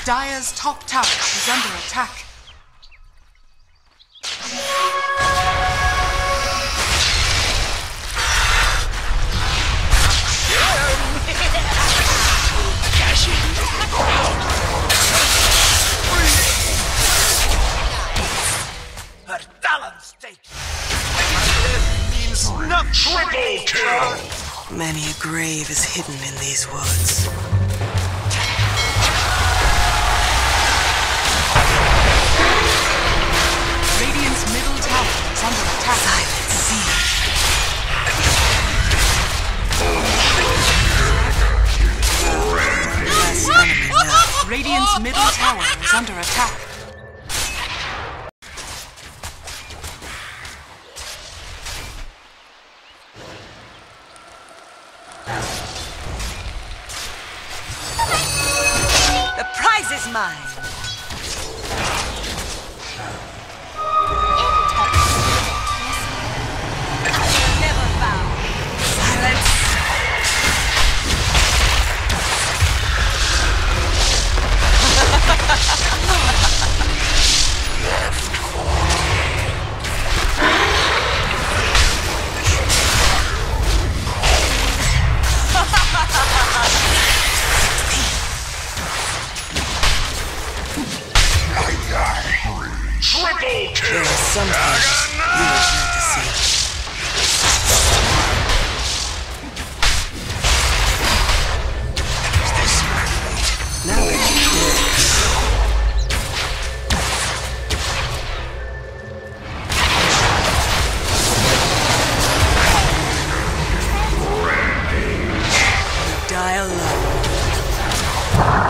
Dire's top tower is under attack. Her talent state means nothing. Triple kill! Many a grave is hidden in these woods. Radiant's middle tower is under attack. Silent siege. Less enemy now. Radiant's middle tower is under attack. The prize is mine. Never bow. Silence. Triple kill! There is something you would like to see. Now that you're dead. You die alone.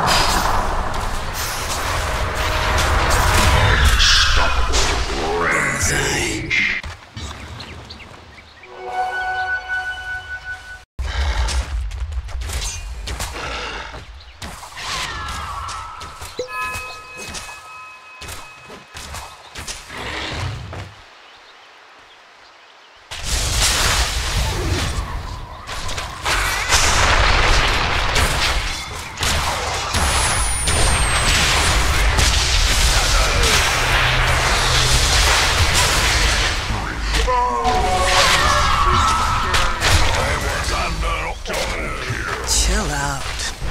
Bullseye. Chill out.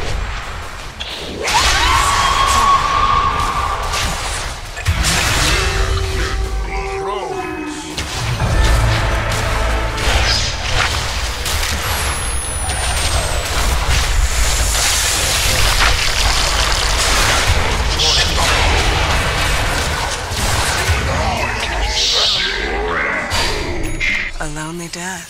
A lonely death.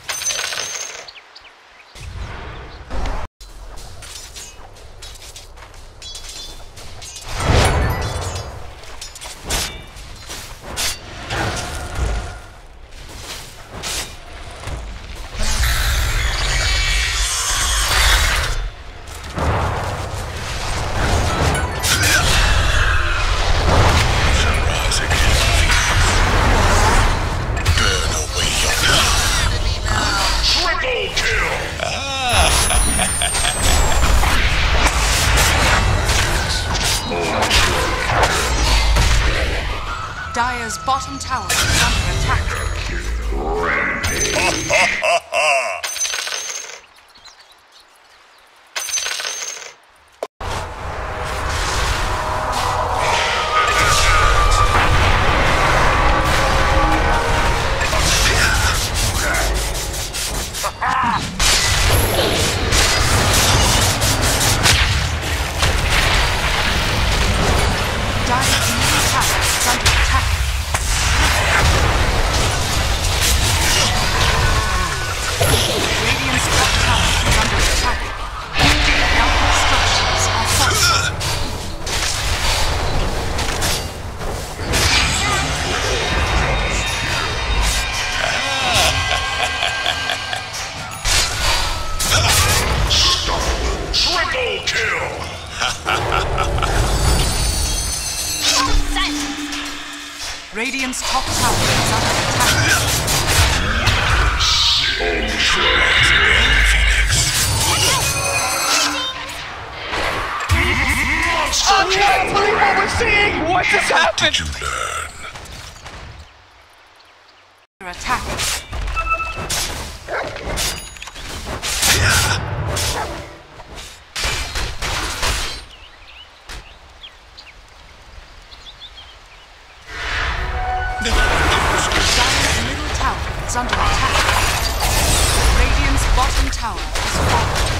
Triple kill! Dire's bottom tower is under attack. Dire's middle tower is under attack. Radiant's top tower is under attack. Alpha structures are fortified. Triple kill! Radiant's top tower is under attack. Monster what we're seeing? What just happened? Did you learn? Under attack. Dire's middle tower is under attack. Radiant's bottom tower is falling.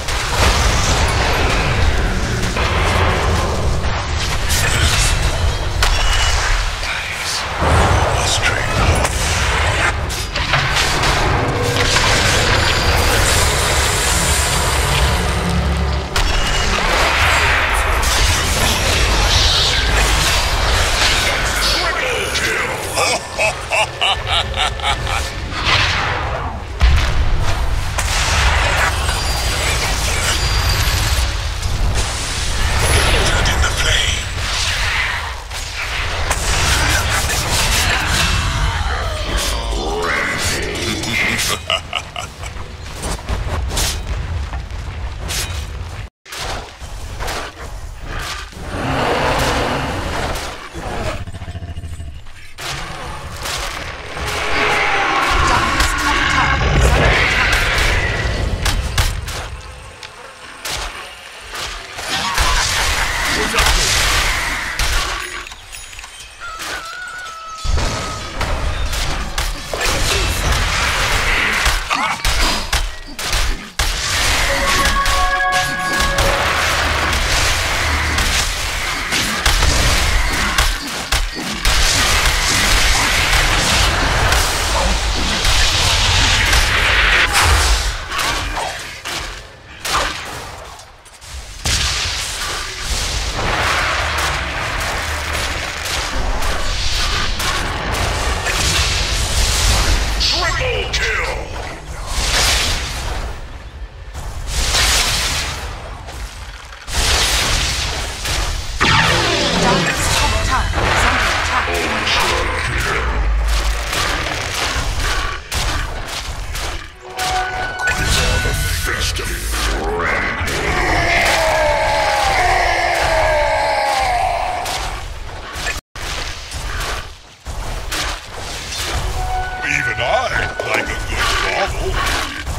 Even I like a good novel.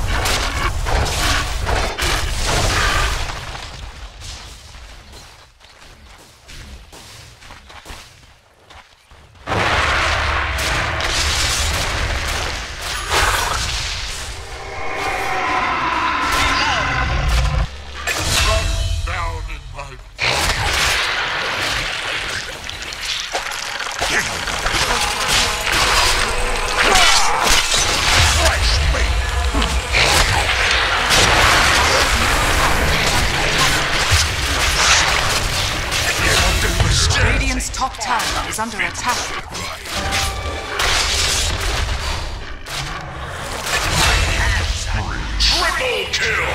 Down in my... Radiant's top tower is under attack. Triple kill!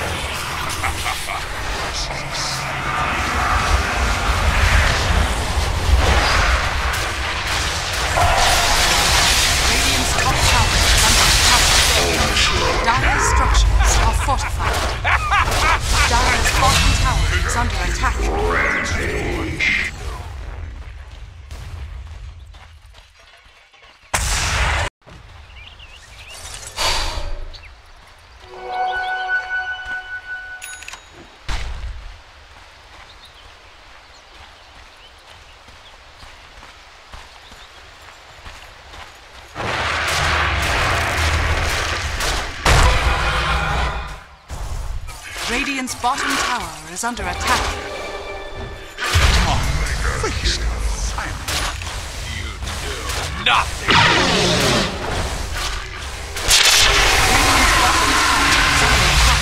Radiant's top tower is under attack. Dire's structures are fortified. Dire's bottom tower is under attack. Radiant's bottom tower is under attack. Nothing. Radiant's bottom tower is under attack.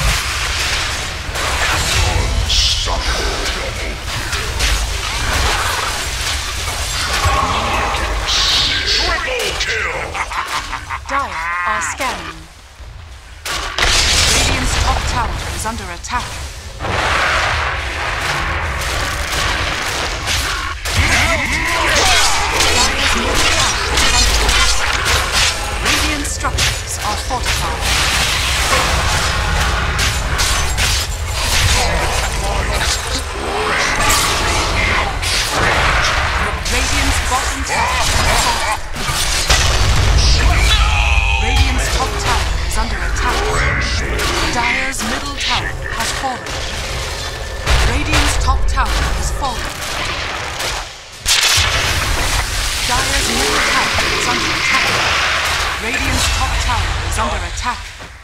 Triple kill! Dire are scanning. Radiant's top tower is under attack. Dire's middle tower is under attack. Radiant structures are fortified. top tower has fallen. Dire's middle tower is under attack. Radiant's top tower is under attack.